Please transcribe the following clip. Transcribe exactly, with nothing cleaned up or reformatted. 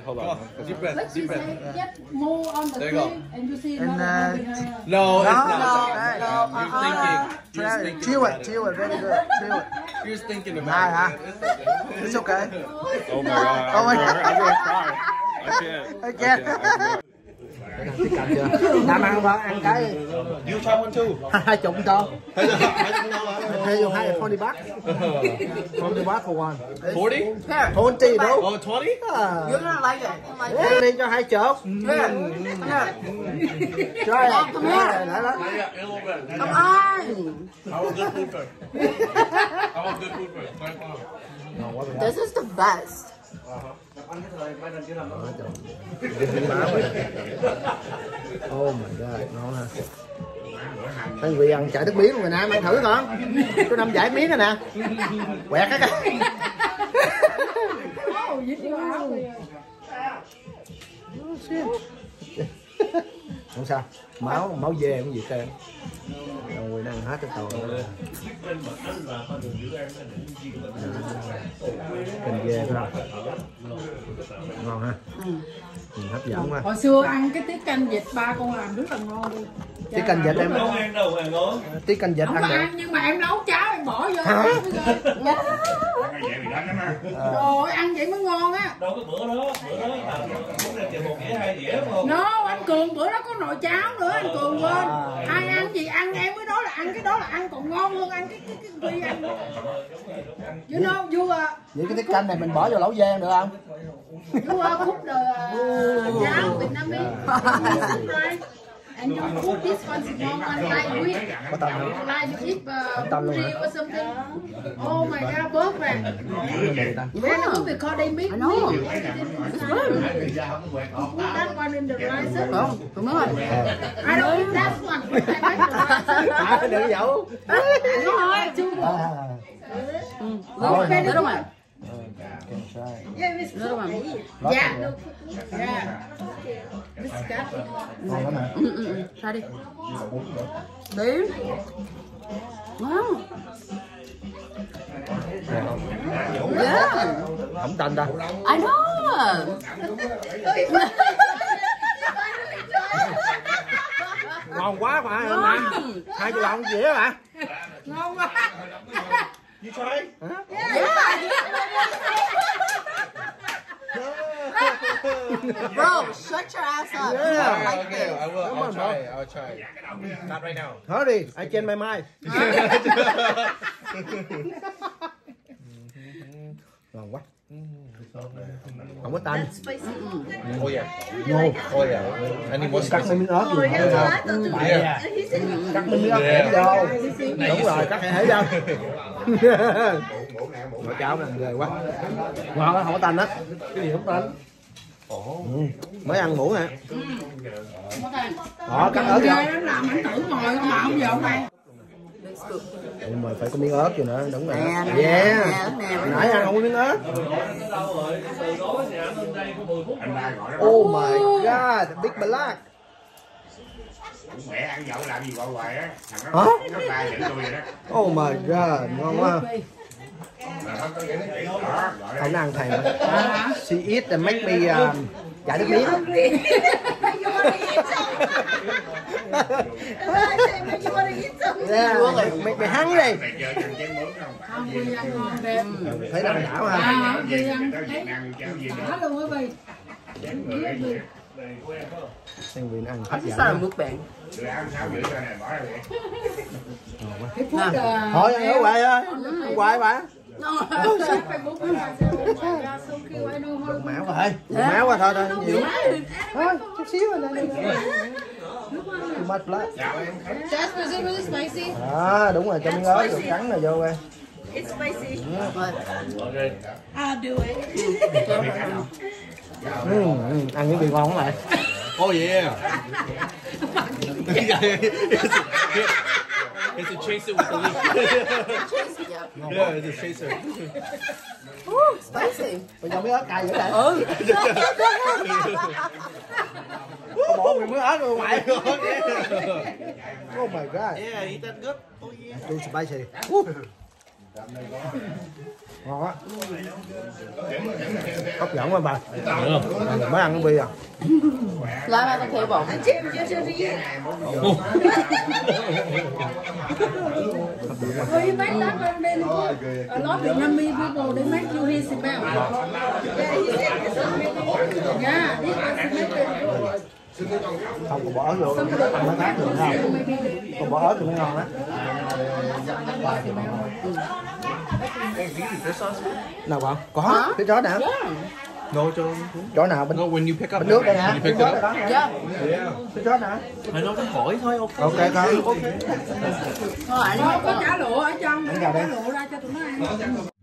hold on. Deep breath. Deep breath. Just move on the tree and you see And, another uh, behind. No, it's not. no, You're uh, thinking. You're Try it. thinking Chill about it, chill it, very good. Chill it. You're thinking Này about hả? it. It's okay. Oh my god. Oh my I'm god. gonna, I'm gonna cry. I can't. I can't. I can't. Tiếp cận chưa? Nam ăn thôi, ăn cái You try one too. hai chục cho. Hey, you have forty bucks. forty bucks for one. Forty? Here. twenty đâu? Oh, twenty? You're gonna like it. I'm like, Hey, đi cho hai chục. here. Here. Try it. Come here. Đó, đó. Come on. I want good food first. I want good food first. Right now. This is the best. Oh my god, ngon hả? Anh Vị ăn chạy nước miếng luôn rồi Nam, ăn thử con. Có năm giải miếng rồi nè. Quẹt cái cái. Oh, you do out there. Không sao, máu máu dê cũng gì trơn. Rồi đang hết cái tàu. Canh dê phải không? Ngon ha. Ừ, hấp dẫn quá. Hồi xưa ăn cái tiết canh vịt ba con làm rất là ngon luôn. Tiết canh vịt em Không ăn đâu, ăn ngon. tiết canh vịt Không ăn có được. ăn nhưng mà em nấu cháo em bỏ vô. Ăn vậy bị đánh á. Rồi ăn vậy mới ngon á. Đâu có bữa đó, bữa đó là muốn ra chừng một dĩa hai dĩa đúng không? No, anh Cường bữa đó có nồi cháo nữa, anh Cường quên. Ai ăn gì ăn em mới nói là ăn cái đó là ăn còn ngon hơn ăn cái cái cái phi ăn. You know, you uh, Vậy cái tiết canh này mình bỏ vô lẩu giang được không? you uh, cook the uh, cháo Vietnamese, right? And you put this one small one like with, Có tầm không? like you eat uh, Tầm luôn hả? buri or something. Oh my God, perfect. Then who we call they mix I know. meat. It's good. Put that one in the rice. Không, đúng rồi. I don't eat that one. I like the rice. À, đừng dẫu. Đúng rồi. À. Đúng rồi. Đúng rồi. Yeah, it's Đúng rồi. Yeah. Yeah. Disgusting. Ngon lắm hả? Ừ, ừ, ừ. Ra đi. Đi. Wow. Yeah. Không tanh đâu. I know. Ngon quá phải không Nam? Hai triệu đồng dĩa hả? Ngon quá. You try? Bro, shut your ass up. You Yeah. don't like Okay, this. I will. Come I'll on, try. I'll try. Not right now. Hurry, I change my mind. Ngon quá. Không có tanh. Oh yeah. Ngon. Oh yeah. I need more Cắt spicy. miếng ớt gì hả? Yeah. Cắt miếng ớt hẻm vô. Đúng rồi, cắt hẻm vô. Nồi cháo này ghê quá. Ngon á, không có tanh á. Cái gì không tanh? Ừ. Mới ăn muỗng hả? Đó, cắt ớt vô. Ghê lắm, làm anh thử ngồi không mà không vô đây. Ừ, mà phải có miếng ớt vô nữa, đúng rồi. Nè, nè, Yeah. nè, nè. Nãy ăn không có miếng ớt. Oh my god, big black. Mẹ ăn nhậu làm gì gọi hoài á. Thằng Hả? nó nó ba dẫn tôi vậy đó. Oh my god, ngon quá. Là nó có những cái đó, gọi là Không ăn thèm. She eat and make me um, chảy nước miếng. Yeah, make me hungry. mày chơi thằng chén mướn không? Không, Huy ăn ngon đẹp. Thấy là đảo ha. À, Huy ăn Tới Việt thấy Nam cháu gì đã luôn á Huy. Sang Việt ăn hấp This is dẫn. not a mukbang. Rồi ăn sao giữ cho này bỏ ra vậy? Cái phút uh, Thôi ăn ở hoài ơi. Ăn hoài bà. No. Máu quá thôi. Máu quá thôi thôi. Nhiều. Thôi, chút xíu rồi nè. Too much blood. Jasper, is it really spicy? À, đúng rồi, cho miếng ớt rồi cắn này vô coi. It's spicy. But I'll do it. Ừ, ừ, ăn cái gì ngon lại. Oh yeah. It's a chaser with the leaf. chase it, yeah. Yeah, it's a chaser. Ooh, spicy. Bây giờ miếng ớt cay dữ vậy. Ừ. Có bỏ miếng ớt rồi ngoại. Oh my god. Yeah, eat that good. Oh yeah. Too spicy. Uh. Ngon á. Hấp dẫn quá bà. Mới ăn cái bia à. Lá ba con table. We make that one then a lot of Vietnamese people they make you his smell. Yeah, this is make Không còn bỏ ớt vô, ăn nó khác được không? Còn bỏ ớt thì mới ngon á. Nào bạn? Có, cái chó nào? No, Joe. Chó nào bên No, when you pick up. bên nước đây hả? You Cái picked chó it này up. đó hả? Yeah. Cái chó nào? I know, cái hỏi thôi. Ok. Ok con. Thôi, Thôi có chả lụa ở trong, Ăn vào chả đi. lụa ra cho tụi nó ăn.